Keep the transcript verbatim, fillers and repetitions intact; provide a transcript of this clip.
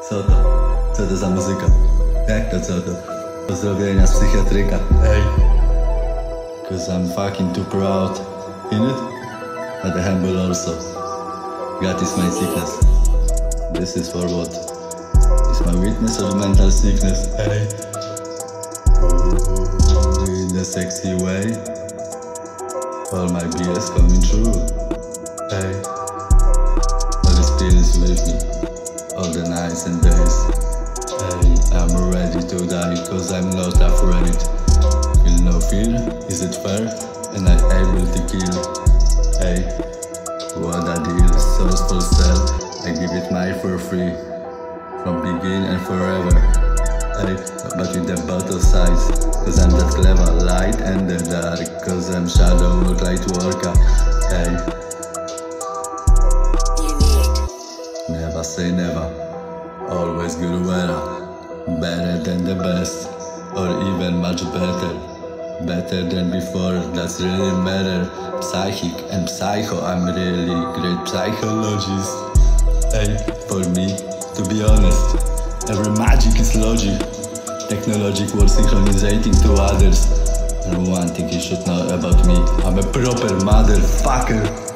Co to? Co to za muzyka? Jak to co to? Pozdrowienia z psychiatryka. Ej. Cause I'm fucking too proud. In it? But humble also. God is my sickness. This is for what? Is my weakness or mental sickness? Hey. In a sexy way. All my B S coming true. Hey. Holy Spirit is with me all the nights and days. Hey, I'm ready to die cause I'm not afraid. Feel no fear, is it fair? And I'm able to kill. Hey, what a deal, souls for sale. I give it my for free, from begin and forever. Hey, but with the bottle size, cause I'm that clever, light and the dark. Cause I'm shadow work, light worker. Hey, never say never, always good weather. Better than the best, or even much better. Better than before, that's really matter. Psychic and psycho, I'm really great psychologist. Hey, for me, to be honest, every magic is logic. Technologic world synchronizing to others. And one thing you should know about me, I'm a proper motherfucker.